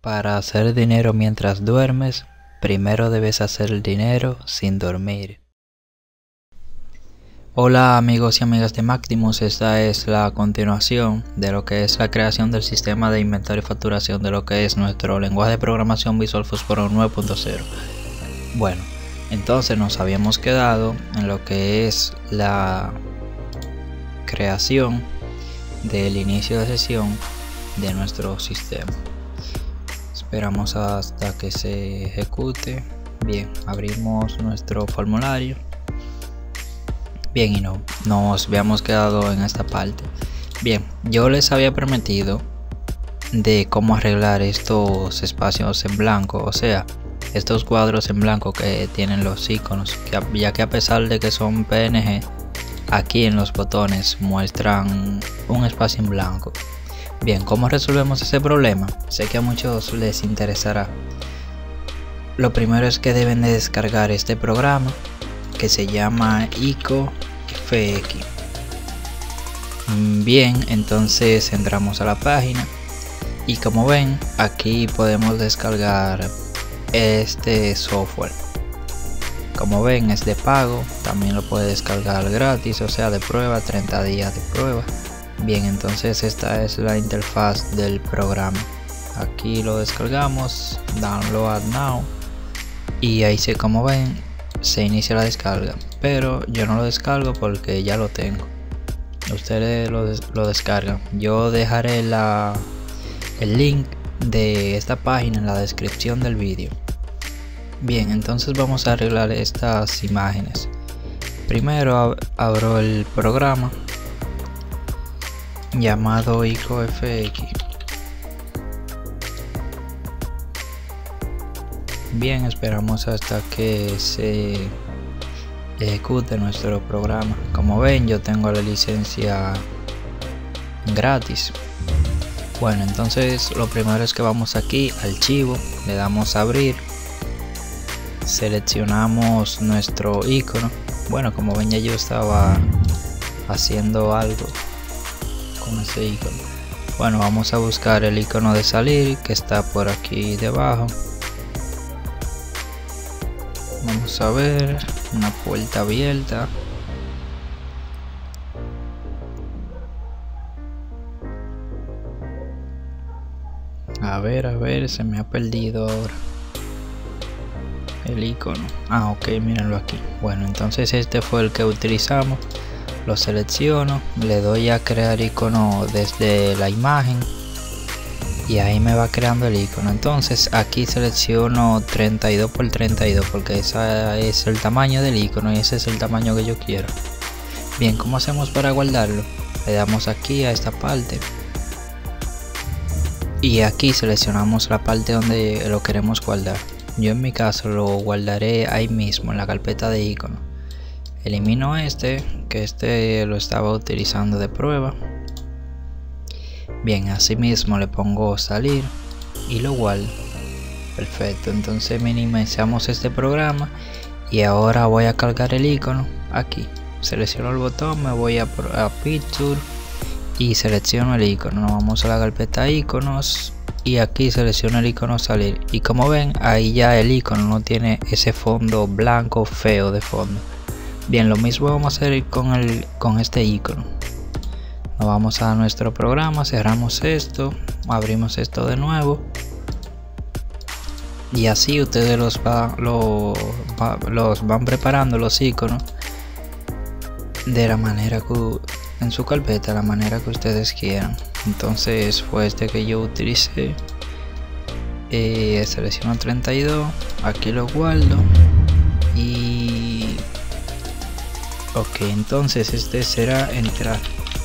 Para hacer dinero mientras duermes, primero debes hacer el dinero sin dormir. Hola amigos y amigas de Maximus, esta es la continuación de lo que es la creación del sistema de inventario y facturación de lo que es nuestro lenguaje de programación Visual Phosphor 9.0. Bueno, entonces nos habíamos quedado en lo que es la creación del inicio de sesión de nuestro sistema. Esperamos hasta que se ejecute. Bien, abrimos nuestro formulario. Bien, y nos habíamos quedado en esta parte. Bien, yo les había prometido de cómo arreglar estos espacios en blanco, o sea, estos cuadros en blanco que tienen los iconos, ya que a pesar de que son PNG, aquí en los botones muestran un espacio en blanco. Bien, ¿cómo resolvemos ese problema? Sé que a muchos les interesará. Lo primero es que deben de descargar este programa que se llama IcoFX. Bien, entonces entramos a la página y como ven, aquí podemos descargar este software. Como ven, es de pago, también lo puede descargar gratis, o sea, de prueba, 30 días de prueba. Bien, entonces esta es la interfaz del programa. Aquí lo descargamos, download now, y ahí como ven se inicia la descarga, pero yo no lo descargo porque ya lo tengo. Ustedes lo descargan. Yo dejaré el link de esta página en la descripción del vídeo. Bien, entonces vamos a arreglar estas imágenes. Primero abro el programa llamado IcoFX. Bien, esperamos hasta que se ejecute nuestro programa. Como ven, yo tengo la licencia gratis. Bueno, entonces lo primero es que vamos aquí, archivo, le damos a abrir, seleccionamos nuestro icono. Bueno, como ven, ya yo estaba haciendo algo con ese icono. Bueno, vamos a buscar el icono de salir que está por aquí debajo. Vamos a ver, una puerta abierta. A ver, se me ha perdido ahora el icono. Ok, mírenlo aquí. Bueno, entonces este fue el que utilizamos. Lo selecciono, le doy a crear icono desde la imagen y ahí me va creando el icono. Entonces aquí selecciono 32 por 32 porque ese es el tamaño del icono y ese es el tamaño que yo quiero. Bien, ¿cómo hacemos para guardarlo? Le damos aquí a esta parte y aquí seleccionamos la parte donde lo queremos guardar. Yo en mi caso lo guardaré ahí mismo en la carpeta de icono. Elimino que este lo estaba utilizando de prueba. Bien, asimismo le pongo salir y lo guardo. Perfecto, entonces minimizamos este programa y ahora voy a cargar el icono aquí. Selecciono el botón, me voy a Picture y selecciono el icono. Nos vamos a la carpeta iconos y aquí selecciono el icono salir. Y como ven, ahí ya el icono no tiene ese fondo blanco feo de fondo. Bien, lo mismo vamos a hacer con este icono. Nos vamos a nuestro programa, cerramos esto, abrimos esto de nuevo y así ustedes los van preparando los iconos de la manera que en su carpeta, la manera que ustedes quieran. Entonces fue este que yo utilicé. Selecciono 32, aquí lo guardo y ok, entonces este será entrar.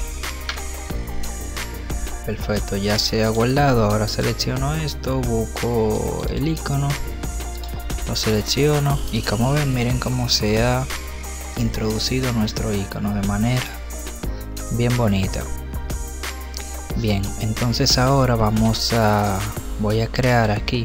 Perfecto, ya se ha guardado. Ahora selecciono esto, busco el icono, lo selecciono y como ven, miren cómo se ha introducido nuestro icono de manera bien bonita. Bien, entonces ahora voy a crear aquí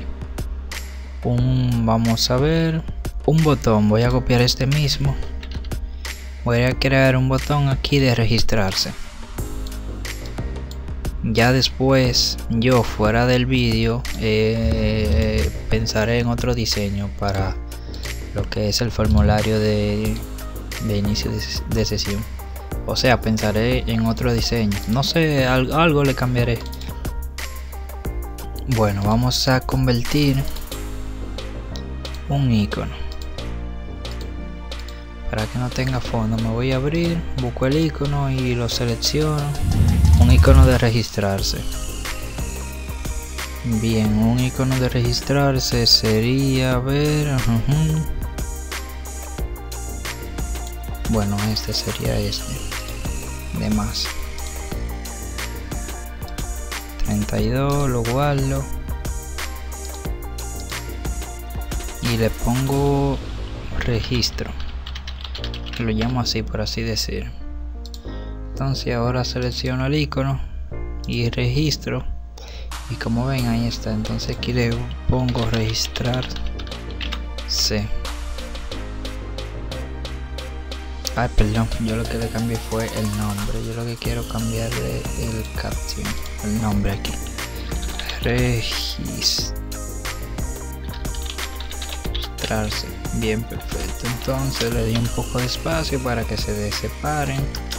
vamos a ver, un botón. Voy a copiar este mismo, voy a crear un botón aquí de registrarse. Ya después, yo fuera del vídeo, pensaré en otro diseño para lo que es el formulario de inicio de sesión. O sea, pensaré en otro diseño. No sé, algo le cambiaré. Bueno, vamos a convertir un icono. Para que no tenga fondo, me voy a abrir, busco el icono y lo selecciono. Un icono de registrarse. Bien, un icono de registrarse sería, a ver, bueno, este sería este de más 32, lo guardo y le pongo registro, lo llamo así por así decir. Entonces ahora selecciono el icono y registro, y como ven ahí está. Entonces aquí le pongo registrarse. Ay, perdón, yo lo que le cambié fue el nombre. Yo lo que quiero cambiarle el caption, el nombre aquí. Registrarse. Bien, perfecto. Entonces le di un poco de espacio para que se separen.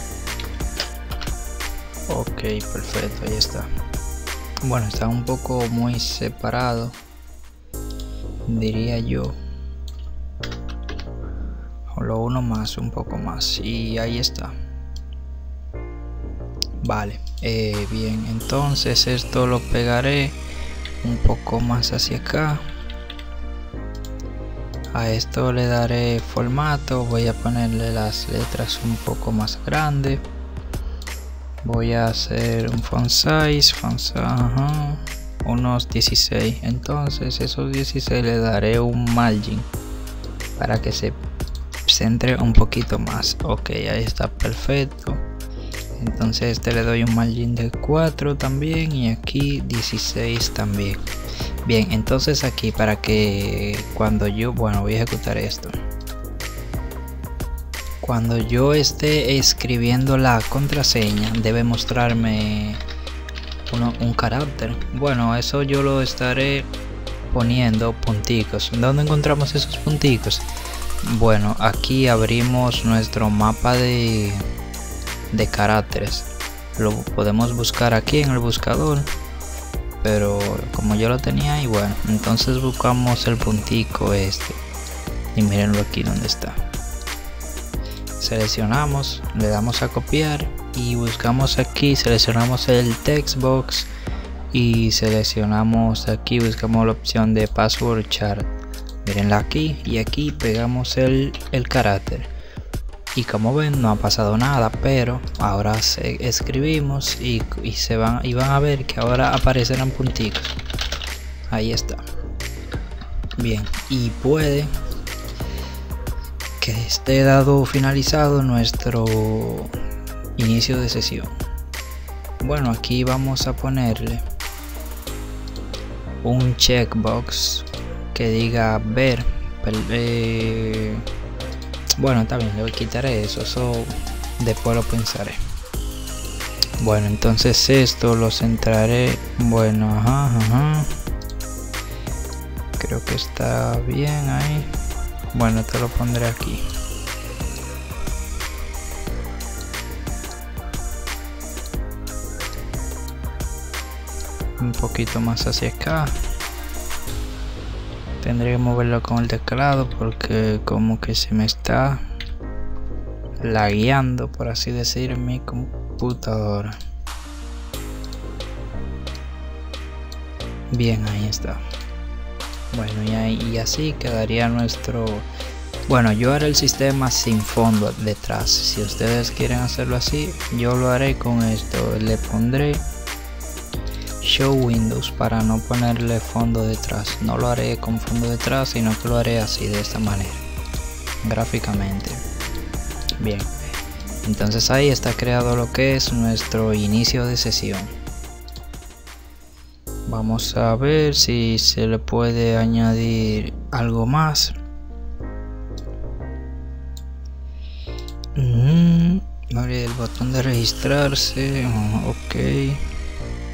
Ok, perfecto, ahí está. Bueno, está un poco muy separado, diría yo. O lo uno más, un poco más, y ahí está. Vale, bien, entonces esto lo pegaré un poco más hacia acá. A esto le daré formato, voy a ponerle las letras un poco más grandes. Voy a hacer un font size, unos 16. Entonces esos 16 le daré un margin para que se centre un poquito más. Ok, ahí está, perfecto. Entonces este le doy un margin de 4 también, y aquí 16 también. Bien, entonces aquí para que cuando yo, bueno, voy a ejecutar esto. Cuando yo esté escribiendo la contraseña debe mostrarme un carácter. Bueno, eso yo lo estaré poniendo punticos. ¿Dónde encontramos esos punticos? Bueno, aquí abrimos nuestro mapa de caracteres. Lo podemos buscar aquí en el buscador, pero como yo lo tenía ahí, bueno, entonces buscamos el puntico este y mírenlo aquí donde está. Seleccionamos, le damos a copiar y buscamos aquí, seleccionamos el text box y seleccionamos aquí, buscamos la opción de password chart. Mírenla aquí, y aquí pegamos el carácter, y como ven no ha pasado nada, pero ahora escribimos y van a ver que ahora aparecerán puntitos. Ahí está. Bien, y puede que esté dado finalizado nuestro inicio de sesión. Bueno, aquí vamos a ponerle un checkbox que diga ver. Bueno, está bien, le quitaré eso después lo pensaré. Bueno, entonces esto lo centraré. Bueno, creo que está bien ahí. Bueno, te lo pondré aquí. Un poquito más hacia acá. Tendré que moverlo con el teclado porque como que se me está lagueando, por así decir, en mi computadora. Bien, ahí está. Bueno, y así quedaría nuestro. Bueno, yo haré el sistema sin fondo detrás. Si ustedes quieren hacerlo así, yo lo haré con esto. Le pondré Show Windows para no ponerle fondo detrás. No lo haré con fondo detrás, sino que lo haré así, de esta manera, gráficamente. Bien, entonces ahí está creado lo que es nuestro inicio de sesión. Vamos a ver si se le puede añadir algo más. Vale, el botón de registrarse. Ok.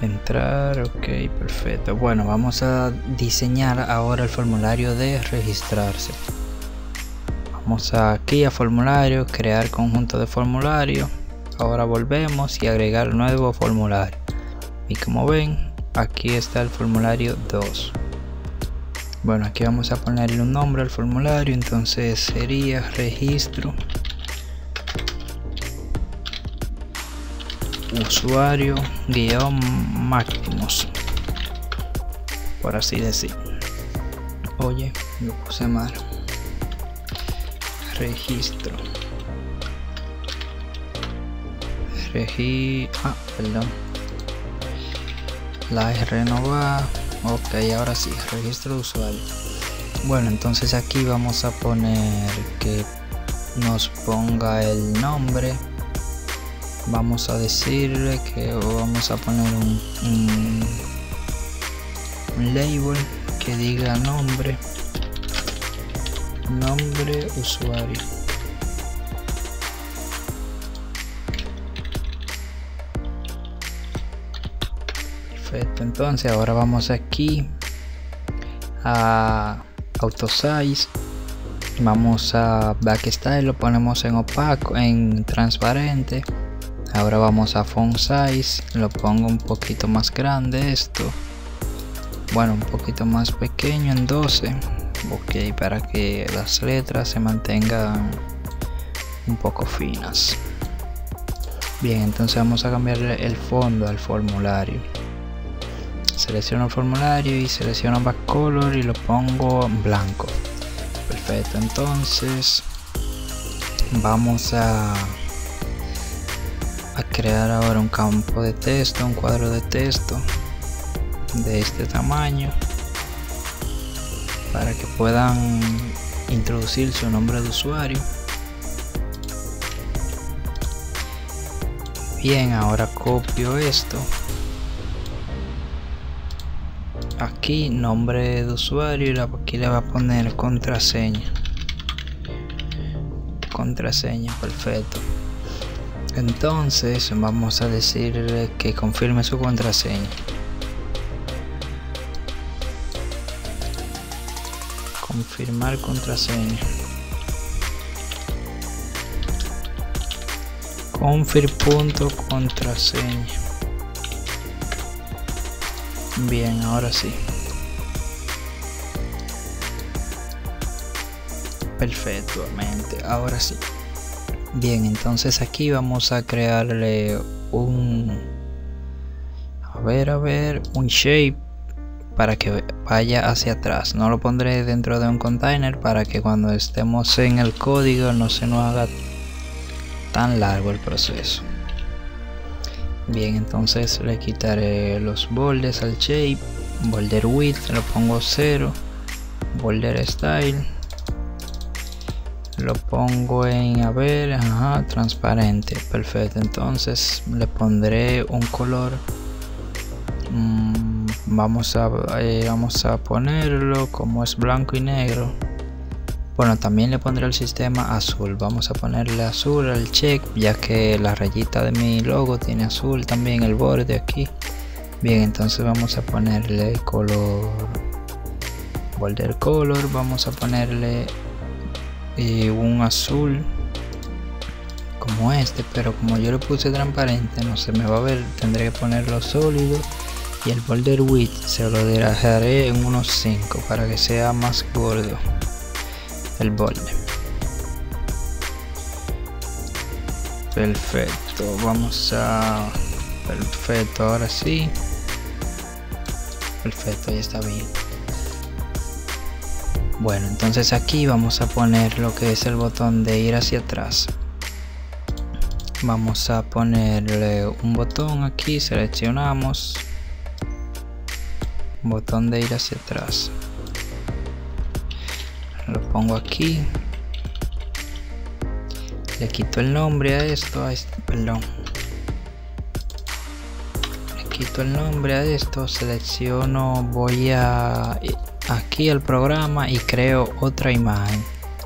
Entrar, ok, perfecto. Bueno, vamos a diseñar ahora el formulario de registrarse. Vamos aquí a formulario, crear conjunto de formulario. Ahora volvemos y agregar nuevo formulario. Y como ven, aquí está el formulario 2. Bueno, aquí vamos a ponerle un nombre al formulario, entonces sería registro usuario Máximos, por así decir. Oye, lo puse mal. Registro. Perdón. La R no va. Ok, ahora sí, registro de usuario. Bueno, entonces aquí vamos a poner que nos ponga el nombre. Vamos a decirle que vamos a poner un label que diga nombre usuario. Perfecto, entonces ahora vamos aquí a AutoSize, vamos a Backstyle, lo ponemos en opaco, en transparente. Ahora vamos a Font Size, lo pongo un poquito más grande esto, bueno, un poquito más pequeño en 12, ok, para que las letras se mantengan un poco finas. Bien, entonces vamos a cambiarle el fondo al formulario. Selecciono el formulario y selecciono Backcolor y lo pongo en blanco. Perfecto, entonces vamos a crear ahora un campo de texto, un cuadro de texto de este tamaño para que puedan introducir su nombre de usuario. Bien, ahora copio esto. Aquí nombre de usuario y aquí le va a poner contraseña. Perfecto. Entonces vamos a decirle que confirme su contraseña. Confirmar contraseña. Confirm.contraseña. Bien, ahora sí. Perfectamente, ahora sí. Bien, entonces aquí vamos a crearle un un shape para que vaya hacia atrás. No lo pondré dentro de un container para que cuando estemos en el código no se nos haga tan largo el proceso. Bien, entonces le quitaré los bordes al shape. Border width lo pongo 0. Border style lo pongo en transparente. Perfecto, entonces le pondré un color. Vamos a ponerlo como es blanco y negro. Bueno, también le pondré el sistema azul. Vamos a ponerle azul al check, ya que la rayita de mi logo tiene azul también el borde aquí. Bien, entonces vamos a ponerle color, border color. Vamos a ponerle un azul como este, pero como yo lo puse transparente no se me va a ver, tendré que ponerlo sólido. Y el border width se lo dejaré en unos 5 para que sea más gordo el borde. Perfecto, perfecto, ahora sí. Perfecto, ya está bien. Bueno, entonces aquí vamos a poner lo que es el botón de ir hacia atrás. Vamos a ponerle un botón aquí, seleccionamos botón de ir hacia atrás, lo pongo aquí, le quito el nombre a esto, perdón, le quito el nombre a esto, selecciono, voy aquí al programa y creo otra imagen,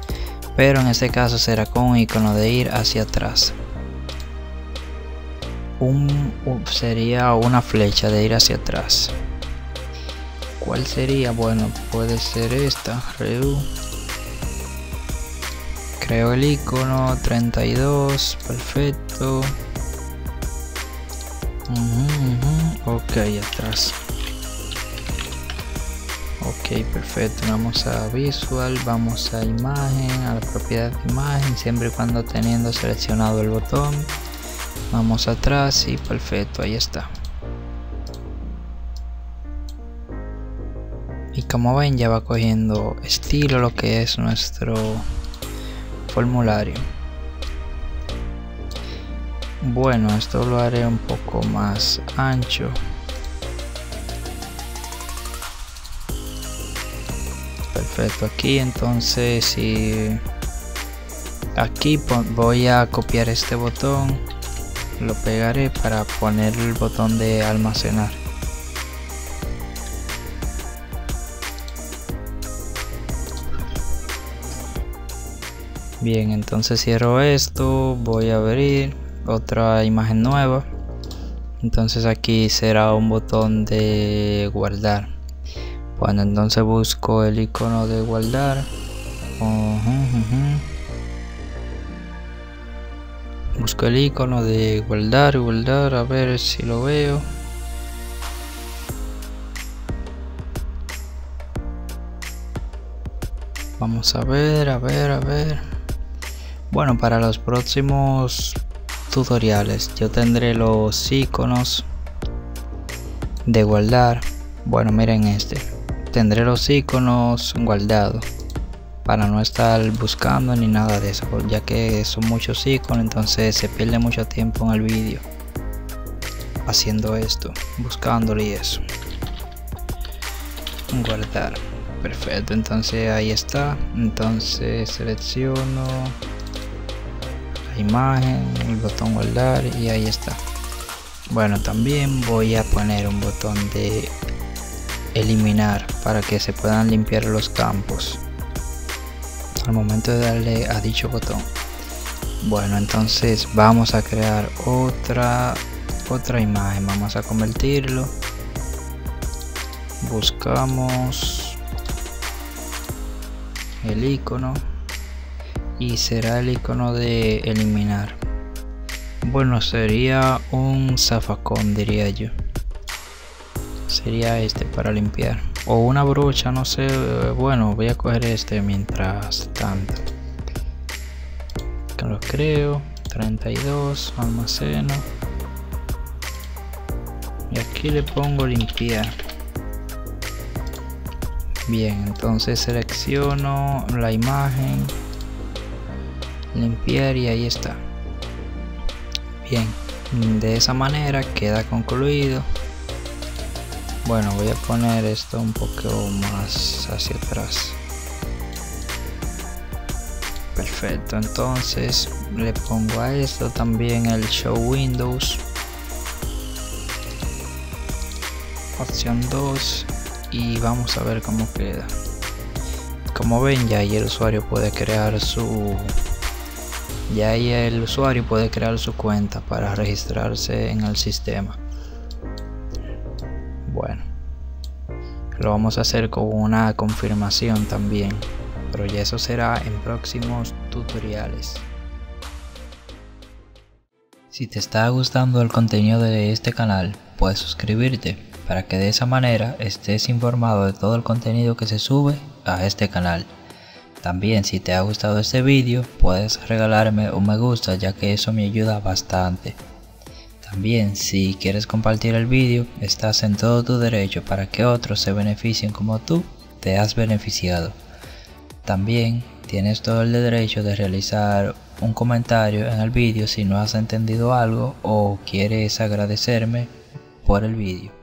pero en este caso será con un icono de ir hacia atrás. sería una flecha de ir hacia atrás. ¿Cuál sería? Bueno, puede ser esta, creo el icono 32, perfecto. Ok, atrás. Ok, perfecto. Vamos a visual, vamos a imagen, a la propiedad de imagen, siempre y cuando teniendo seleccionado el botón. Vamos atrás y perfecto, ahí está. Y como ven, ya va cogiendo estilo lo que es nuestro formulario. Bueno, esto lo haré un poco más ancho. Perfecto, aquí entonces si aquí voy a copiar este botón, lo pegaré para poner el botón de almacenar. Bien, entonces cierro esto, voy a abrir otra imagen nueva. Entonces aquí será un botón de guardar. Bueno, entonces busco el icono de guardar. Busco el icono de guardar, a ver si lo veo. Vamos a ver. Bueno, para los próximos tutoriales yo tendré los iconos de guardar. Bueno, miren tendré los iconos guardados para no estar buscando ni nada de eso, ya que son muchos iconos, entonces se pierde mucho tiempo en el vídeo haciendo esto, buscándolo y eso. Guardar, perfecto, entonces ahí está. Entonces selecciono la imagen, el botón guardar y ahí está. Bueno, también voy a poner un botón de eliminar para que se puedan limpiar los campos al momento de darle a dicho botón. Bueno, entonces vamos a crear otra imagen, vamos a convertirlo, buscamos el icono y será el icono de eliminar. Bueno, sería un zafacón, diría yo. Sería para limpiar, o una brocha, no sé. Bueno, voy a coger mientras tanto que lo creo. 32, almaceno y aquí le pongo limpiar. Bien, entonces selecciono la imagen, limpiar y ahí está. Bien, de esa manera queda concluido. Bueno, voy a poner esto un poco más hacia atrás. Perfecto, entonces le pongo a esto también el Show Windows, opción 2, y vamos a ver cómo queda. Como ven, ya ahí el usuario puede crear su cuenta para registrarse en el sistema. Bueno, lo vamos a hacer con una confirmación también, pero ya eso será en próximos tutoriales. Si te está gustando el contenido de este canal, puedes suscribirte para que de esa manera estés informado de todo el contenido que se sube a este canal. También, si te ha gustado este vídeo, puedes regalarme un me gusta, ya que eso me ayuda bastante. También, si quieres compartir el vídeo, estás en todo tu derecho para que otros se beneficien como tú te has beneficiado. También tienes todo el derecho de realizar un comentario en el vídeo si no has entendido algo o quieres agradecerme por el vídeo.